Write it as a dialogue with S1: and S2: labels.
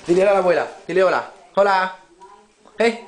S1: Dile hola a la abuela. Dile hola. Hola. ¿Eh?